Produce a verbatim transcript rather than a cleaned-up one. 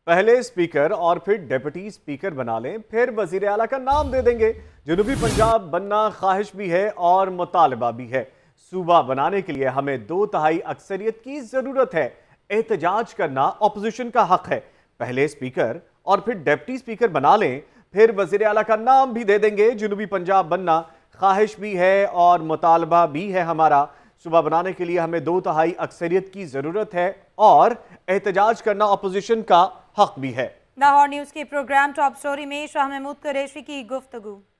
पहले स्पीकर और फिर डेप्यूटी स्पीकर बना लें, फिर वजीर आला का नाम दे देंगे। जनूबी पंजाब बनना ख्वाहिश भी है और मुतालबा भी है। सूबा बनाने के लिए हमें दो तिहाई अक्सरियत की जरूरत है। एहतजाज करना अपोजिशन का हक है। पहले स्पीकर और फिर डेप्टी स्पीकर बना लें, फिर वजीर आला का नाम भी दे देंगे। जनूबी पंजाब बनना ख्वाहिश भी है और मुतालबा भी है हमारा। सूबा बनाने के लिए हमें दो तिहाई अक्सरियत की जरूरत है और एहतजाज करना अपोजिशन का हक भी है। लाहौर न्यूज के प्रोग्राम टॉप स्टोरी में शाह महमूद कुरैशी की गुफ्तगू।